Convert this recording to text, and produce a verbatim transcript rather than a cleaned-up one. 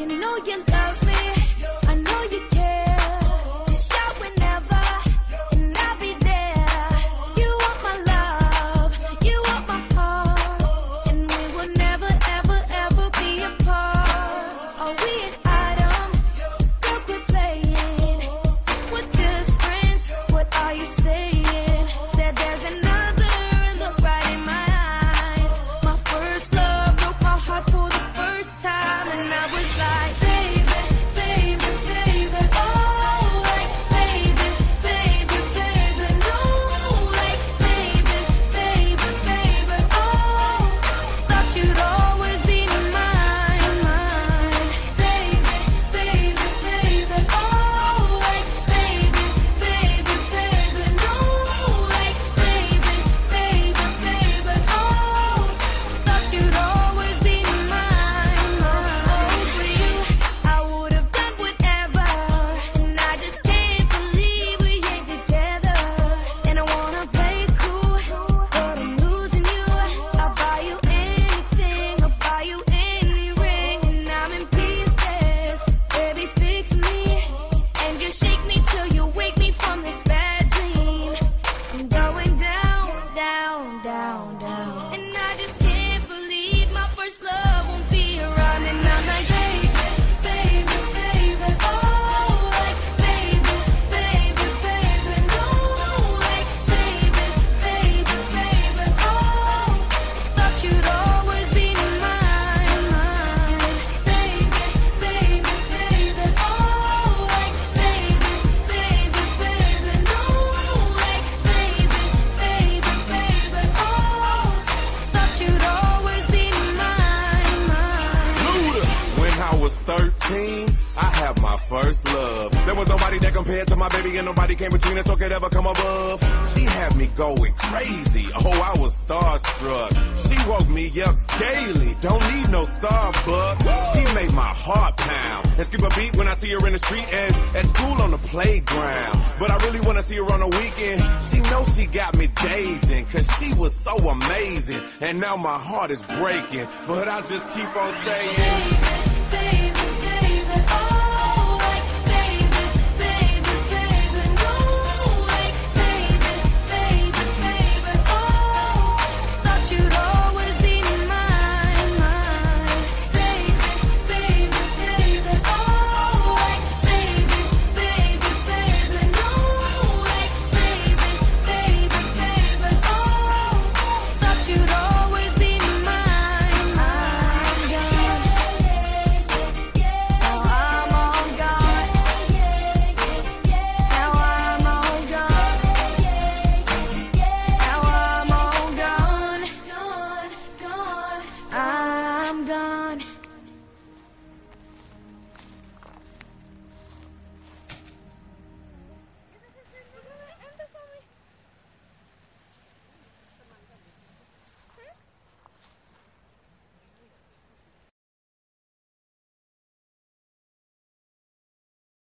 You know you love me, I know you care. Just shout whenever, and I'll be there. You want my love, you want my heart, and we will never, ever, ever be apart. Are we an item? Girl, quit playing. We're just friends, what are you saying? Said there's another, look right in my eyes. My first love broke my heart for the first time, and I was like, baby, baby, baby, oh, like, baby, baby, baby, no, like, baby, baby, baby, oh, thought you'd always be mine, mine, baby, baby, baby, oh, like, baby, baby, baby, no, like, baby, baby, baby, oh, thought you'd always be mine, mine. For you, I would have done whatever, and I just can't believe we ain't together. And I wanna play cool, but I'm losing you. I'll buy you anything, I'll buy you any ring, and I'm in pieces. Baby, fix me, and just shake me till you wake me from this bad dream. I'm going down, down, down, down, and I just can't believe my first love won't be around. And I'm like, baby, baby, baby, oh, like, baby, baby, baby, no, like, baby, baby, baby, oh, thought you'd always be mine, mine, baby, baby, baby, oh, like, baby, baby, baby, no, like, baby, baby, baby, oh, thought you'd always be mine, mine. Luda. When I was thirteen, I had my first love. There was nobody that compared to my baby, and nobody came between us or could ever come above. She had me going crazy. Oh, I was starstruck. She woke me up daily. Don't need no Starbucks. She made my heart pound and skip a beat when I see her in the street and at school on the playground. But I really wanna see her on the weekend. She knows she got me dazing, cause she was so amazing. And now my heart is breaking, but I just keep on saying